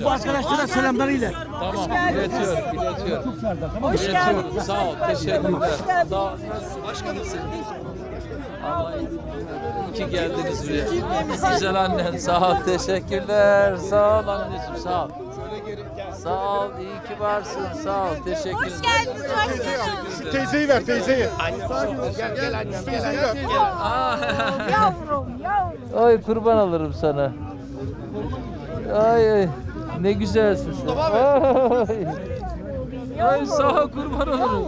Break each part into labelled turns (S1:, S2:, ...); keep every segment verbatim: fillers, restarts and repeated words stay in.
S1: Bu arkadaşlara selamlarıyla.
S2: Tamam, iletiyorum, iletiyorum. Hoş geldin. Sağ ol, teşekkürler. Sağ ol. Başkanım Allah iyi ki geldiniz buraya. Güzel annen, sağ ol, teşekkürler. Sağ ol anneciğim, sağ ol. Sağ ol, iyi ki varsın, sağ ol, teşekkürler.
S3: Hoş geldiniz başkanım.
S4: Şu teyzeyi ver, teyzeyi.
S1: Gel gel annem gel.
S3: Yavrum yavrum.
S2: Ay kurban alırım sana. Ay ay, ne güzelsin sen. Ay. Ay sağ ol, kurban olurum.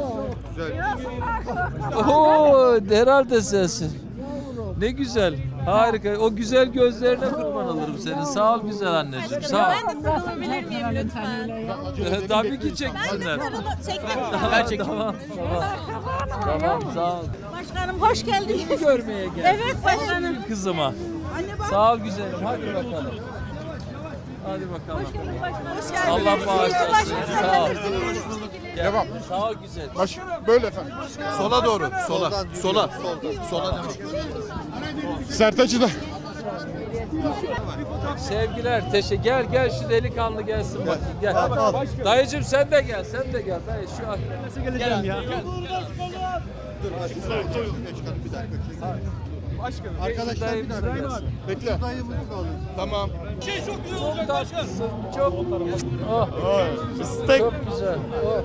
S2: Oo, herhalde sensin. Ne güzel, harika. O güzel gözlerine kurban alırım seni. Sağ ol güzel anneciğim, sağ ol.
S3: Ben de sarılabilir miyim lütfen?
S2: Tabii ki çeksinler.
S3: Çektim.
S2: Tamam, tamam. Tamam, sağ ol.
S3: Başkanım hoş geldiniz.
S2: Kimi görmeye geldin?
S3: Evet başkanım.
S2: Kızıma. Sağ ol güzelim, hadi bakalım. Hadi bakalım.
S3: Hoş geldiniz.
S2: Allah bağışlasın. Sağ ol.
S4: Devam.
S2: Sağ ol güzel.
S4: Baş, böyle efendim.
S5: Sola doğru, sola, sola, sola devam.
S4: Sertacı'da.
S2: Sevgiler, teşekkür. Gel gel şu delikanlı gelsin bak. Gel. Dayıcım sen de gel, sen de gel. Dayı şu an. Nasıl geleceğim ya?
S5: Arkadaşlar bir dakika.
S4: Bekle. Tamam.
S2: Çok tatlısın, çok. Oh,
S4: Fıstık.
S2: çok güzel. Oh.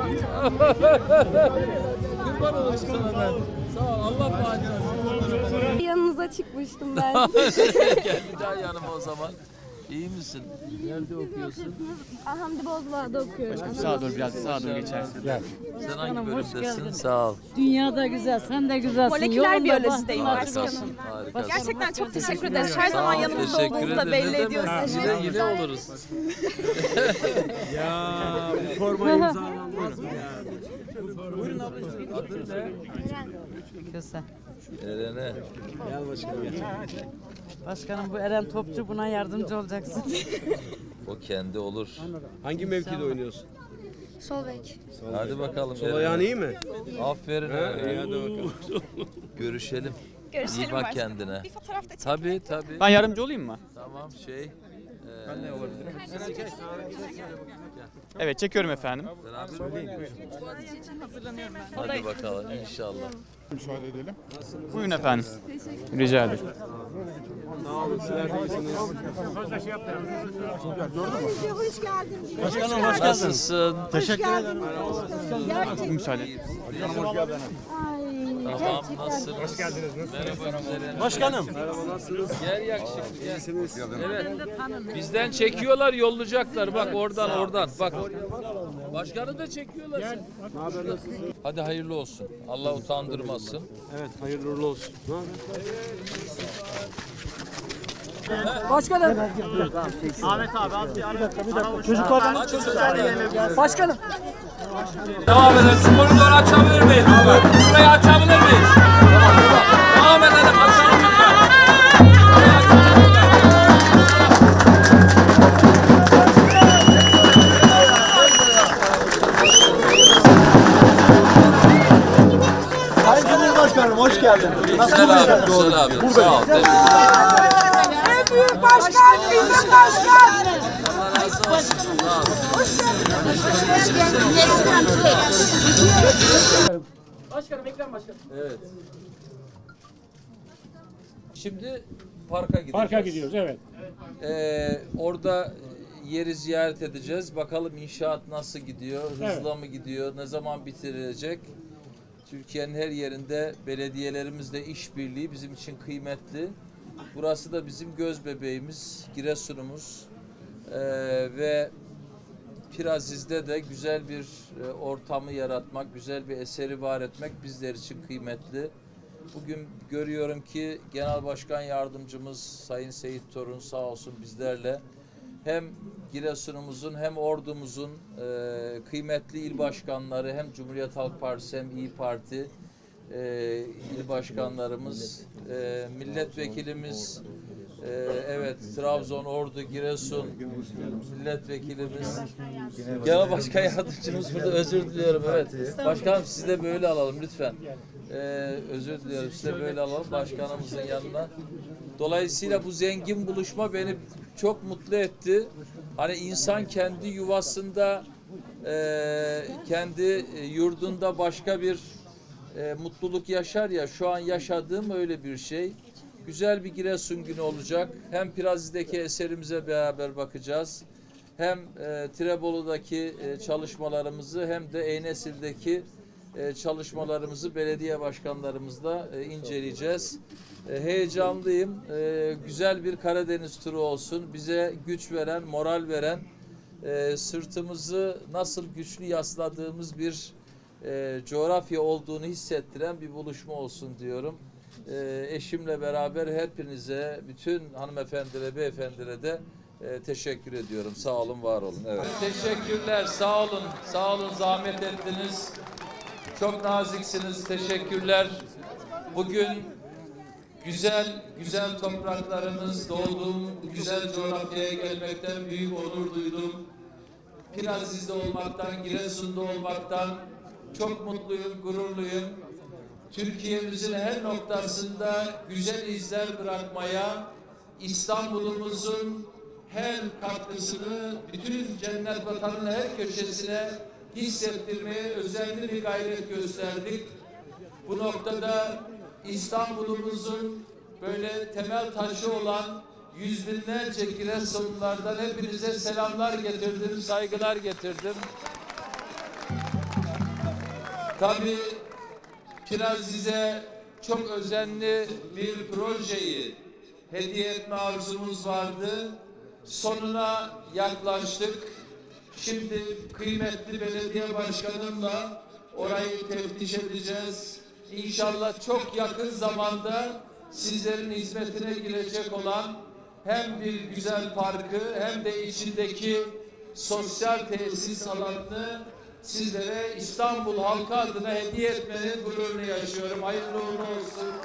S2: Kurban olayım sana ben. Sağ ol, Allah bağışlasın.
S6: Yanınıza çıkmıştım ben.
S2: Gel bir daha yanıma o zaman. İyi misin? Nerede okuyorsun?
S6: Hamdi Bozbağ'da okuyorum.
S5: Sağa doğru biraz sağa doğru geçersin.
S2: Sen hangi bölümdesin? Sağ ol.
S7: Dünya da güzel, sen de güzelsin.
S3: Moleküler
S7: Yolunda
S3: biyolojideyim
S7: bak-
S2: Harikasın, harikasın.
S3: Gerçekten çok teşekkür ederiz. Her
S2: Sağ
S3: zaman
S2: ol,
S3: yanımızda
S2: teşekkür
S3: olduğunuzu da
S2: ederim.
S3: belli
S2: Ne demek?
S3: ediyorsunuz.
S2: Yine, yine oluruz. Adın ne?
S7: Güzel.
S2: Eren'e.
S7: Başkanım bu Eren Topçu, buna yardımcı olacaksın.
S2: O kendi olur.
S8: Hangi mevkide oynuyorsun?
S6: Sol bek.
S2: Hadi bakalım.
S8: Sol
S2: Eren'e.
S8: ayağın iyi mi?
S2: Aferin.
S8: Ha, iyi hadi bakalım.
S2: Görüşelim.
S3: Görüşelim
S2: İyi bak
S3: başkanım.
S2: kendine.
S3: Bir fotoğraf da çekelim.
S2: Tabii tabii.
S5: Ben yardımcı olayım mı?
S2: Tamam şey. Ben ne
S5: Evet, çekiyorum efendim.
S2: Hadi bakalım inşallah.
S4: Müsaade edelim.
S5: Buyurun efendim. Rica ederim.
S1: Başkanım hoş geldiniz.
S2: Nasılsın?
S1: Teşekkür ederim.
S5: Müsaade.
S2: Tamam nasılsın? Hoş geldiniz. Merhaba güzelim.
S1: Başkanım.
S2: Gel yakışıklı gel. Evet. Bizden çekiyorlar yollayacaklar. Bak oradan oradan. Bak. Başkanı da çekiyorlar. Gel. Hadi hayırlı olsun. Allah utandırmasın.
S8: Evet, hayırlı uğurlu olsun. Ne haber?
S7: Başkanım. Başkanım.
S2: Devam edelim. Şu koridoru açabilir miyiz? Şurayı açabilir miyiz? Devam edelim. Açalım lütfen.
S1: Sayın Cumhurbaşkanım hoş geldin.
S2: Güzel abi. Güzel abi. Sağ ol. Teşekkür
S3: En büyük başkan bizim başkan.
S7: Başkanım, Ekrem Başkanım.
S2: Evet. Şimdi parka gideceğiz.
S9: Parka gidiyoruz, evet.
S2: Ee, orada yeri ziyaret edeceğiz. Bakalım inşaat nasıl gidiyor, hızla
S9: Evet.
S2: mı gidiyor, ne zaman bitirilecek? Türkiye'nin her yerinde belediyelerimizle işbirliği bizim için kıymetli. Burası da bizim göz bebeğimiz, Giresun'umuz. Ee, ve Piraziz'de de güzel bir e, ortamı yaratmak, güzel bir eseri var etmek bizler için kıymetli. Bugün görüyorum ki Genel Başkan Yardımcımız Sayın Seyit Torun sağ olsun bizlerle hem Giresun'umuzun hem ordumuzun e, kıymetli il başkanları hem Cumhuriyet Halk Partisi hem İYİ Parti e, il başkanlarımız, e, milletvekilimiz, e, evet Trabzon, Ordu, Giresun milletvekilimiz, Genel Başkan Yardımcımız burada, özür diliyorum, evet. Başkanım siz de böyle alalım lütfen. Ee, özür diliyorum. Size böyle alalım başkanımızın yanına. Dolayısıyla bu zengin buluşma beni çok mutlu etti. Hani insan kendi yuvasında, e, kendi yurdunda başka bir e, mutluluk yaşar ya, şu an yaşadığım öyle bir şey. Güzel bir Giresun günü olacak. Hem Pirazi'deki eserimize beraber bakacağız. Hem e, Tirebolu'daki e, çalışmalarımızı hem de Eynesil'deki e, çalışmalarımızı belediye başkanlarımızla e, inceleyeceğiz. E, heyecanlıyım. E, güzel bir Karadeniz turu olsun. Bize güç veren, moral veren, e, sırtımızı nasıl güçlü yasladığımız bir e, coğrafya olduğunu hissettiren bir buluşma olsun diyorum. E, eşimle beraber hepinize, bütün hanımefendilere, beyefendilere de e, teşekkür ediyorum. Sağ olun, var olun. Evet. Teşekkürler, sağ olun, sağ olun, zahmet ettiniz. Çok naziksiniz, teşekkürler. Bugün güzel, güzel topraklarımız, doğduğum güzel coğrafyaya gelmekten büyük onur duydum. Pirazi'de olmaktan, Giresun'da olmaktan çok mutluyum, gururluyum. Türkiye'mizin her noktasında güzel izler bırakmaya, İstanbul'umuzun her katkısını bütün cennet vatanının her köşesine hissettirmeye özenli bir gayret gösterdik. Bu noktada İstanbul'umuzun böyle temel taşı olan yüz binlerce Giresunlulardan hepinize selamlar getirdim, saygılar getirdim. Tabii Pirazi'ye çok özenli bir projeyi hediye etme arzumuz vardı. Sonuna yaklaştık. Şimdi kıymetli belediye başkanımla orayı teftiş edeceğiz. İnşallah çok yakın zamanda sizlerin hizmetine girecek olan hem bir güzel parkı hem de içindeki sosyal tesis alanını sizlere İstanbul halkı adına hediye etmenin gururunu yaşıyorum. Hayırlı uğurlu olsun.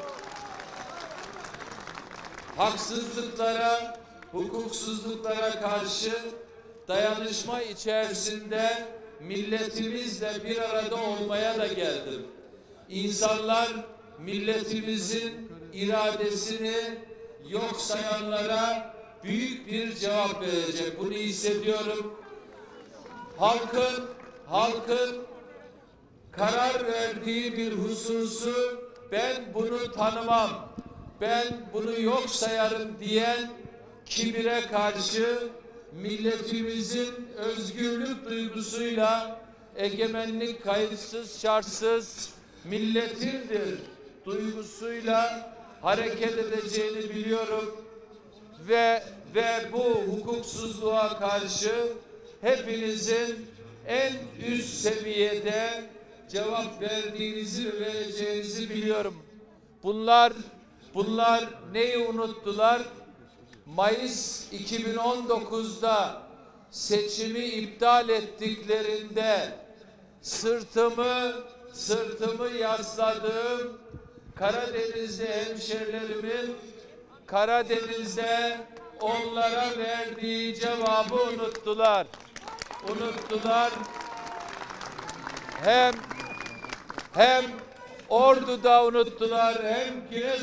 S2: Haksızlıklara, hukuksuzluklara karşı dayanışma içerisinde milletimizle bir arada olmaya da geldim. İnsanlar milletimizin iradesini yok sayanlara büyük bir cevap verecek. Bunu hissediyorum. Halkın, halkın karar verdiği bir hususu ben bunu tanımam, ben bunu yok sayarım diyen kibire karşı milletimizin özgürlük duygusuyla egemenlik kayıtsız şartsız milletindir duygusuyla hareket edeceğini biliyorum ve ve bu hukuksuzluğa karşı hepinizin en üst seviyede cevap verdiğinizi ve vereceğinizi biliyorum. Bunlar bunlar neyi unuttular? Mayıs iki bin on dokuz'da seçimi iptal ettiklerinde sırtımı sırtımı yasladığım Karadenizli hemşerilerimin Karadeniz'de onlara verdiği cevabı unuttular. Unuttular. Hem hem Ordu'da unuttular, hem Giresun'da